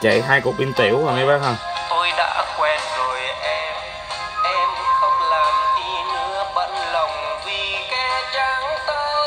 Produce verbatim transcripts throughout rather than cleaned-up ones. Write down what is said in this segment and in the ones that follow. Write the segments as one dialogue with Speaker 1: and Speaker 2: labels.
Speaker 1: Chạy hai cục pin tiểu rồi mấy bác ha.
Speaker 2: Tôi đã quen rồi em, em không làm gì nữa bận lòng vì kẻ trắng tay.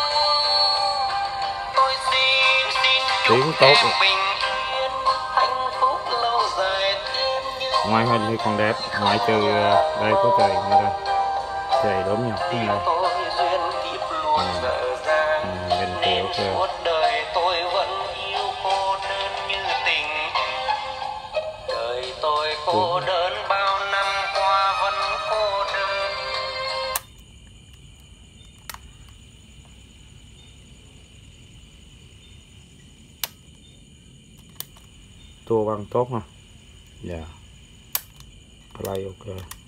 Speaker 2: Tôi xin xin chúc
Speaker 1: Tiếng tốt
Speaker 2: em bình yên, hạnh phúc lâu dài thêm như
Speaker 1: ngoài hình thì còn đẹp, ngoại trừ đây có trời nữa đây, trời đốm nhọc
Speaker 2: tình
Speaker 1: này.
Speaker 2: tôi duyên kiếp luôn
Speaker 1: Ừ.
Speaker 2: dở dang,
Speaker 1: Ừ, gần
Speaker 2: nên
Speaker 1: tiểu
Speaker 2: suốt đời tôi vẫn yêu cô đơn như tình. Đời tôi cô đơn bao năm qua vẫn cô đơn.
Speaker 1: tua băng tốt ha. Dạ. Play ok.